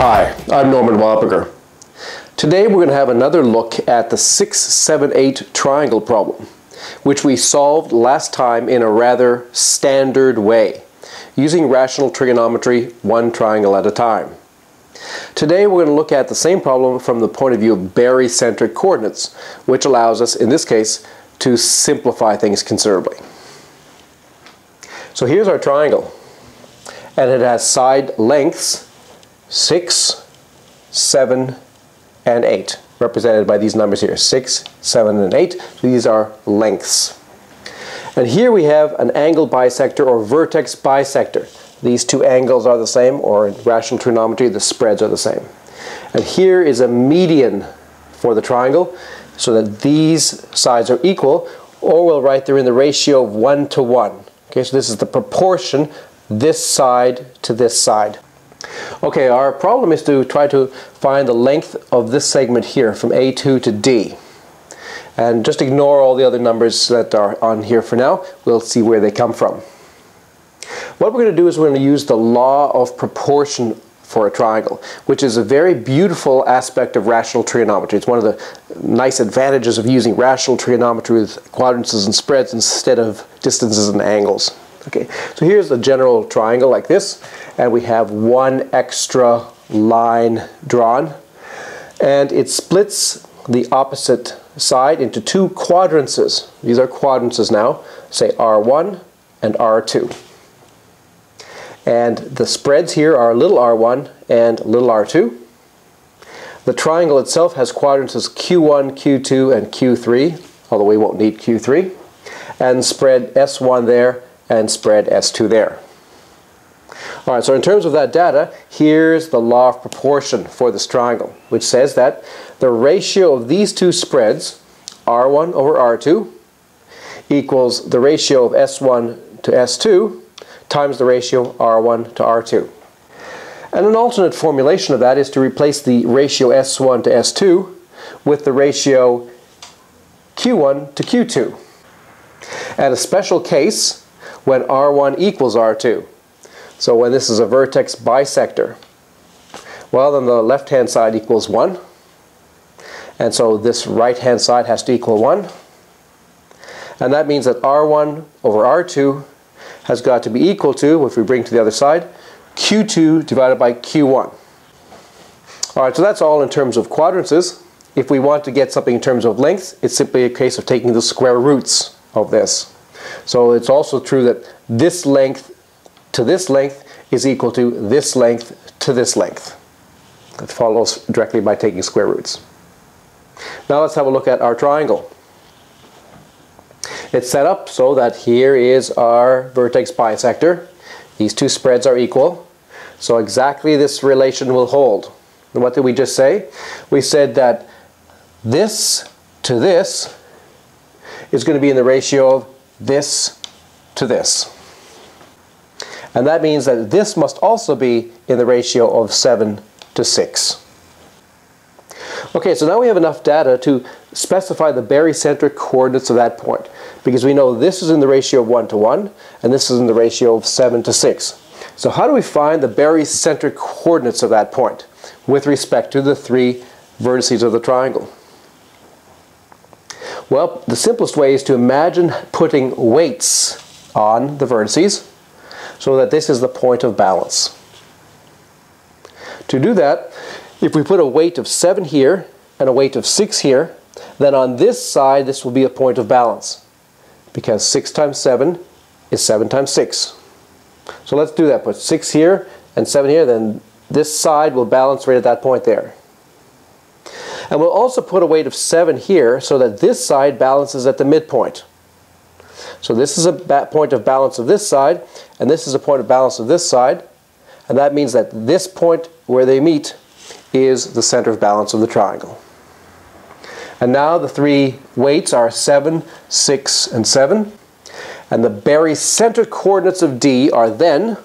Hi, I'm Norman Wappiger. Today we're going to have another look at the 6, 7, 8 triangle problem, which we solved last time in a rather standard way, using rational trigonometry, one triangle at a time. Today we're going to look at the same problem from the point of view of barycentric coordinates, which allows us, in this case, to simplify things considerably. So here's our triangle, and it has side lengths 6, 7, and 8, represented by these numbers here, 6, 7, and 8. So these are lengths. And here we have an angle bisector or vertex bisector. These two angles are the same, or in rational trigonometry, the spreads are the same. And here is a median for the triangle, so that these sides are equal, or we'll write they're in the ratio of 1 to 1. Okay, so this is the proportion, this side to this side. Okay, our problem is to try to find the length of this segment here from A2 to D. And just ignore all the other numbers that are on here for now. We'll see where they come from. What we're going to do is we're going to use the law of proportion for a triangle, which is a very beautiful aspect of rational trigonometry. It's one of the nice advantages of using rational trigonometry with quadrances and spreads instead of distances and angles. Okay, so here's a general triangle like this, and we have one extra line drawn, and it splits the opposite side into two quadrances. These are quadrances now, say R1 and R2. And the spreads here are little r1 and little r2. The triangle itself has quadrances Q1, Q2, and Q3, although we won't need Q3, and spread S1 there and spread S2 there. All right, so in terms of that data, here's the law of proportion for this triangle, which says that the ratio of these two spreads, R1 over R2, equals the ratio of S1 to S2 times the ratio R1 to R2. And an alternate formulation of that is to replace the ratio S1 to S2 with the ratio Q1 to Q2. And a special case when R1 equals R2. So when this is a vertex bisector, well, then the left-hand side equals 1. And so this right-hand side has to equal 1. And that means that R1 over R2 has got to be equal to, if we bring to the other side, Q2 divided by Q1. All right, so that's all in terms of quadrances. If we want to get something in terms of length, it's simply a case of taking the square roots of this. So it's also true that this length to this length is equal to this length to this length. That follows directly by taking square roots. Now let's have a look at our triangle. It's set up so that here is our vertex bisector. These two spreads are equal. So exactly this relation will hold. And what did we just say? We said that this to this is going to be in the ratio of this to this. And that means that this must also be in the ratio of 7 to 6. Okay, so now we have enough data to specify the barycentric coordinates of that point, because we know this is in the ratio of 1 to 1, and this is in the ratio of 7 to 6. So how do we find the barycentric coordinates of that point with respect to the three vertices of the triangle? Well, the simplest way is to imagine putting weights on the vertices so that this is the point of balance. To do that, if we put a weight of 7 here and a weight of 6 here, then on this side this will be a point of balance, because 6 times 7 is 7 times 6. So let's do that. Put 6 here and 7 here, then this side will balance right at that point there. And we'll also put a weight of 7 here so that this side balances at the midpoint. So this is a point of balance of this side, and this is a point of balance of this side, and that means that this point where they meet is the center of balance of the triangle. And now the three weights are 7, 6, and 7, and the barycentric coordinates of D are then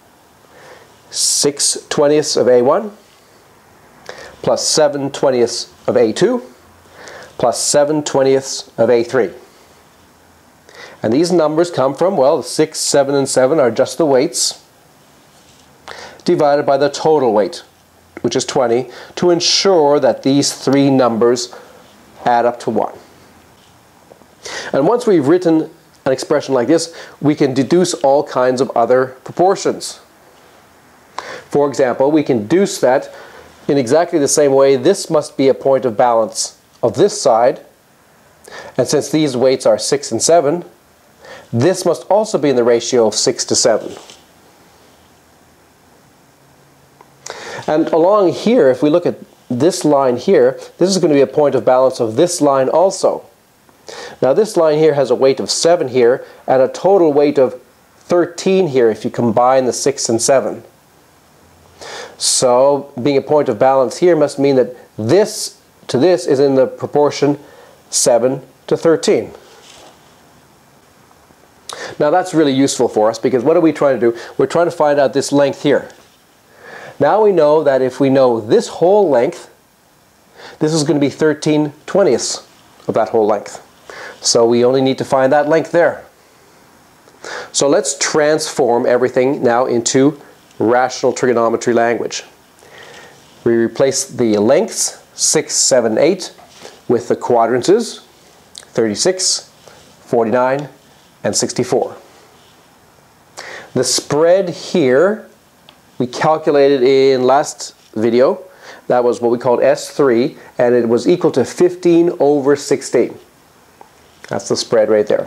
6/20ths of A1 plus 7/20ths of A2 plus 7/20ths of A3. And these numbers come from, well, 6, 7, and 7 are just the weights divided by the total weight which is 20, to ensure that these three numbers add up to 1. And once we've written an expression like this, we can deduce all kinds of other proportions. For example, we can deduce that in exactly the same way, this must be a point of balance of this side, and since these weights are 6 and 7, this must also be in the ratio of 6 to 7. And along here, if we look at this line here, this is going to be a point of balance of this line also. Now this line here has a weight of 7 here and a total weight of 13 here if you combine the 6 and 7. So being a point of balance here must mean that this to this is in the proportion 7 to 13. Now that's really useful for us because what are we trying to do? We're trying to find out this length here. Now we know that if we know this whole length, this is going to be 13/20ths of that whole length. So we only need to find that length there. So let's transform everything now into rational trigonometry language. We replace the lengths 6, 7, 8 with the quadrances 36, 49, and 64. The spread here we calculated in last video. That was what we called S3, and it was equal to 15 over 16. That's the spread right there.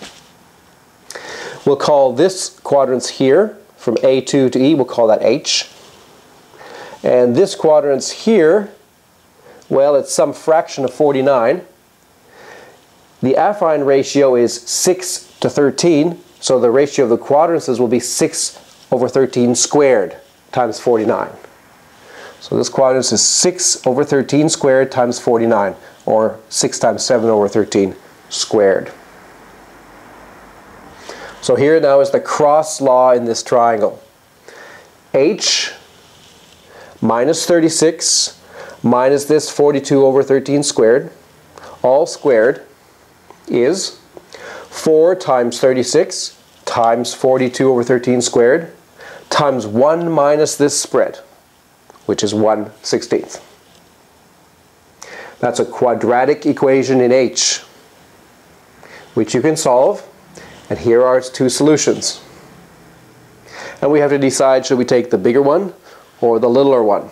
We'll call this quadrants here, from A2 to E, we'll call that H. And this quadrants here, well, it's some fraction of 49. The affine ratio is 6 to 13, so the ratio of the quadrants will be 6 over 13 squared times 49. So this quadrant is 6 over 13 squared times 49, or 6 times 7 over 13 squared. So here now is the cross law in this triangle. H minus 36 minus this 42 over 13 squared, all squared, is 4 times 36 times 42 over 13 squared times 1 minus this spread, which is 1/16. That's a quadratic equation in H, which you can solve, and here are its two solutions. And we have to decide, should we take the bigger one or the littler one?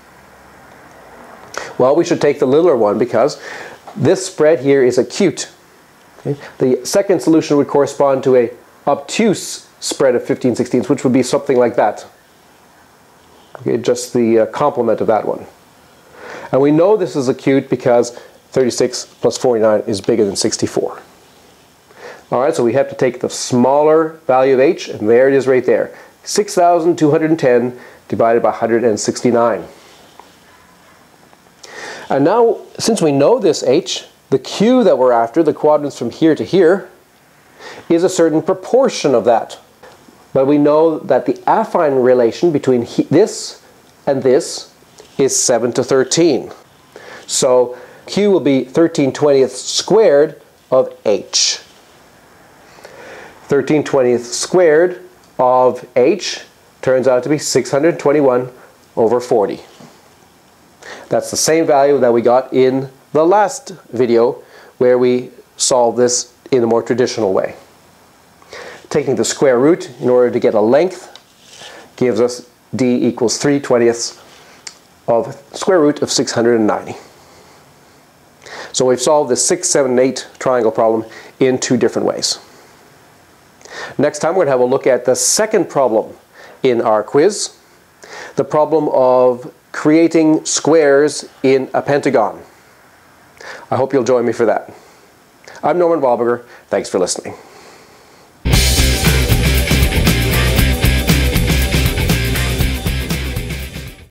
Well, we should take the littler one because this spread here is acute. Okay? The second solution would correspond to a obtuse spread of 15/16, which would be something like that. Okay, just the complement of that one. And we know this is acute because 36 plus 49 is bigger than 64. Alright, so we have to take the smaller value of H, and there it is right there. 6,210 divided by 169. And now, since we know this H, the Q that we're after, the quadrants from here to here, is a certain proportion of that. But we know that the affine relation between this and this is 7 to 13. So Q will be 13/20ths squared of H. 13/20ths squared of H turns out to be 621 over 40. That's the same value that we got in the last video where we solved this in a more traditional way. Taking the square root in order to get a length gives us D equals 3/20ths of square root of 690. So we've solved the 6, 7, and 8 triangle problem in two different ways. Next time we're going to have a look at the second problem in our quiz, the problem of creating squares in a pentagon. I hope you'll join me for that. I'm Norman Wahlberger. Thanks for listening.